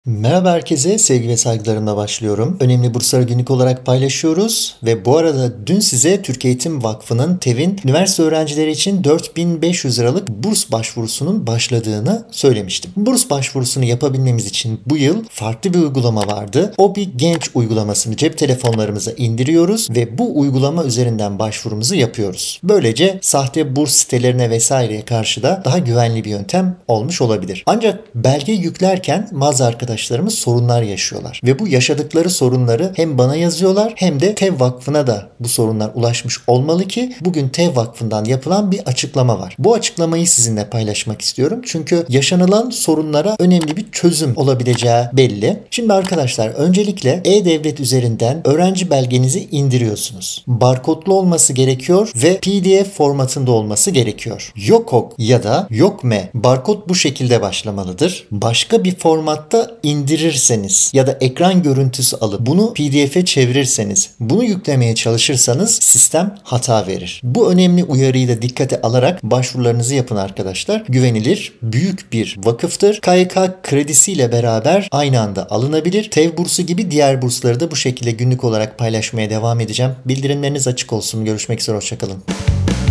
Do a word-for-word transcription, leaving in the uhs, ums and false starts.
Merhaba herkese, sevgi ve saygılarımla başlıyorum. Önemli bursları günlük olarak paylaşıyoruz ve bu arada dün size Türk Eğitim Vakfı'nın TEV'in üniversite öğrencileri için dört bin beş yüz liralık burs başvurusunun başladığını söylemiştim. Burs başvurusunu yapabilmemiz için bu yıl farklı bir uygulama vardı. O bir genç uygulamasını cep telefonlarımıza indiriyoruz ve bu uygulama üzerinden başvurumuzu yapıyoruz. Böylece sahte burs sitelerine vesaireye karşı da daha güvenli bir yöntem olmuş olabilir. Ancak belge yüklerken bazı arkadaşlarımız sorunlar yaşıyorlar. Ve bu yaşadıkları sorunları hem bana yazıyorlar hem de TEV Vakfı'na da bu sorunlar ulaşmış olmalı ki bugün TEV Vakfı'ndan yapılan bir açıklama var. Bu açıklamayı sizinle paylaşmak istiyorum. Çünkü yaşanılan sorunlara önemli bir çözüm olabileceği belli. Şimdi arkadaşlar öncelikle E-Devlet üzerinden öğrenci belgenizi indiriyorsunuz. Barkodlu olması gerekiyor ve P D F formatında olması gerekiyor. YOKOK ya da YOKME barkod bu şekilde başlamalıdır. Başka bir formatta indirirseniz ya da ekran görüntüsü alıp bunu P D F'e çevirirseniz, bunu yüklemeye çalışırsanız sistem hata verir. Bu önemli uyarıyı da dikkate alarak başvurularınızı yapın arkadaşlar. Güvenilir, büyük bir vakıftır. K Y K kredisiyle beraber aynı anda alınabilir. TEV bursu gibi diğer bursları da bu şekilde günlük olarak paylaşmaya devam edeceğim. Bildirimleriniz açık olsun. Görüşmek üzere, hoşça kalın.